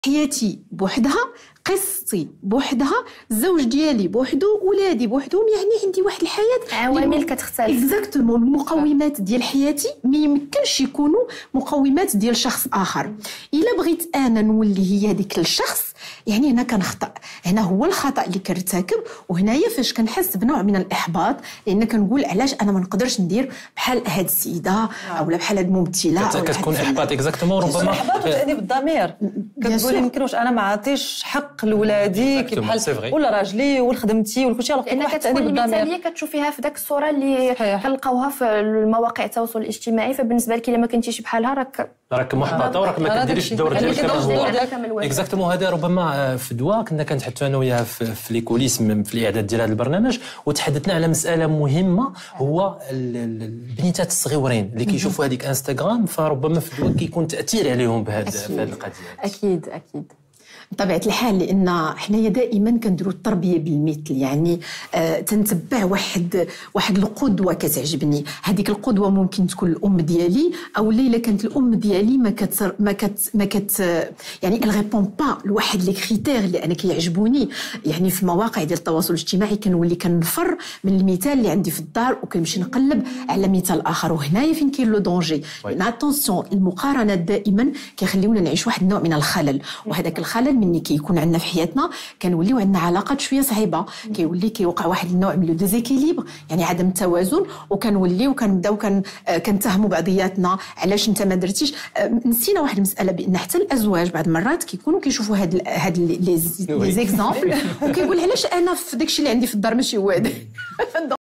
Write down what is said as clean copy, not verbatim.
حياتي بوحدها، قصتي بوحدها، الزوج ديالي بوحدو، ولادي بوحدهم، يعني عندي واحد الحياه عوامل كتختلف. اكزاكتومون. المقومات ديال حياتي ما يمكنش يكونوا مقومات ديال شخص اخر. الا بغيت انا نولي هي هذيك الشخص، يعني هنا كنخطا، هنا هو الخطا اللي كنرتكب، وهنايا فاش كنحس بنوع من الاحباط، لان كنقول علاش انا ما نقدرش ندير بحال هاد السيده او بحال هاد الممثله. كتكون احباط اكزاكتومون، ربما احباط وتانيب الضمير. كتقول يمكنش انا ما عطيش حق لولادي كي بحال ولا راجلي ولا خدمتي ولا كلشي، لان كتكون المثاليه كتشوفيها في داك الصوره اللي كنلقاوها في المواقع التواصل الاجتماعي. فبالنسبه لك الا ما كنتيش بحالها راك محبطه وراك ما كديريش الدور ديالك كما هو. اكزاكتومون. هذا ربما في دواء كنا كنتحدثوا انا وياها في لي كوليس في الاعداد ديال هذا البرنامج، وتحدثنا على مساله مهمه، هو البنيتات الصغيورين اللي كيشوفوا هذيك انستغرام، فربما في الدواء كيكون تاثير عليهم بهذه القضيه. اكيد بطبيعه الحال، لان حنايا دائما كنديروا التربيه بالمثل، يعني تنتبع واحد القدوه كتعجبني. هذيك القدوه ممكن تكون الام ديالي، او الا كانت الام ديالي ما كت يعني الريبون با لواحد لي كريتير اللي انا كيعجبوني. يعني في مواقع ديال التواصل الاجتماعي كنولي كنفر من المثال اللي عندي في الدار وكنمشي نقلب على مثال اخر، وهنايا فين كاين لو دونجي. لان اتونسيون، المقارنات دائما كيخليونا نعيش واحد النوع من الخلل، وهذاك الخلل مني كيكون عندنا في حياتنا كنوليو عندنا علاقات شويه صعيبه، كيوقع واحد النوع من لو ديزيكيليبر، يعني عدم التوازن، وكنوليو كنبداو كنتهموا بعضياتنا علاش انت ما درتيش. نسينا واحد المساله، بان حتى الازواج بعض المرات كيكونوا كيشوفوا هاد لي زيكزامبل وكيقول علاش انا في داكشي اللي عندي في الدار ماشي هو هذا.